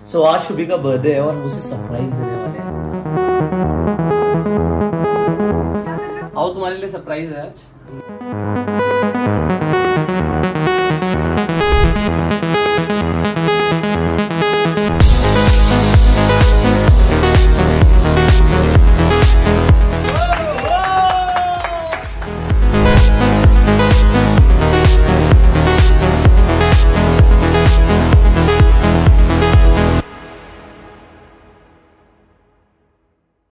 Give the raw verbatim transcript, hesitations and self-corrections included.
सो so, आज शुभी का birthday है और मुझे सरप्राइज देने वाले हैं। आओ, तुम्हारे लिए सरप्राइज है आज।